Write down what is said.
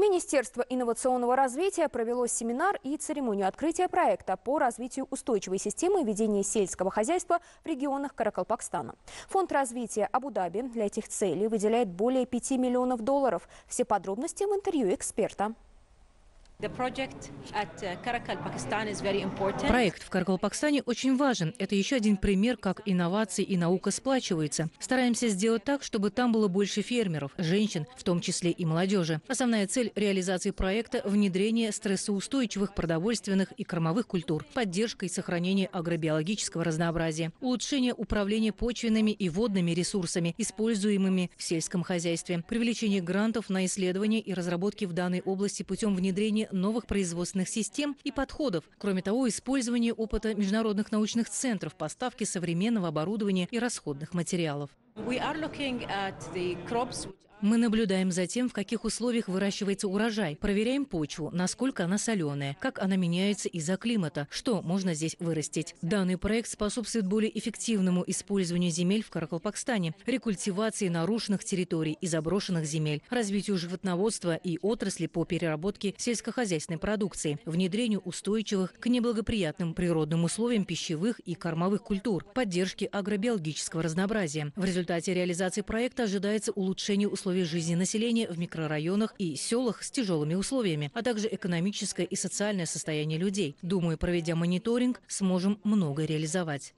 Министерство инновационного развития провело семинар и церемонию открытия проекта по развитию устойчивой системы ведения сельского хозяйства в регионах Каракалпакстана. Фонд развития Абу-Даби для этих целей выделяет более 5 миллионов долларов. Все подробности в интервью эксперта. Проект в Каракалпакстане очень важен. Это еще один пример, как инновации и наука сплачиваются. Стараемся сделать так, чтобы там было больше фермеров, женщин, в том числе и молодежи. Основная цель реализации проекта – внедрение стрессоустойчивых продовольственных и кормовых культур, поддержка и сохранение агробиологического разнообразия, улучшение управления почвенными и водными ресурсами, используемыми в сельском хозяйстве, привлечение грантов на исследования и разработки в данной области путем внедрения новых производственных систем и подходов. Кроме того, использование опыта международных научных центров, поставки современного оборудования и расходных материалов. Мы наблюдаем за тем, в каких условиях выращивается урожай, проверяем почву, насколько она соленая, как она меняется из-за климата, что можно здесь вырастить. Данный проект способствует более эффективному использованию земель в Каракалпакстане, рекультивации нарушенных территорий и заброшенных земель, развитию животноводства и отрасли по переработке сельскохозяйственной продукции, внедрению устойчивых к неблагоприятным природным условиям пищевых и кормовых культур, поддержке агробиологического разнообразия. В результате реализации проекта ожидается улучшение условий жизни населения в микрорайонах и селах с тяжелыми условиями, а также экономическое и социальное состояние людей. Думаю, проведя мониторинг, сможем многое реализовать.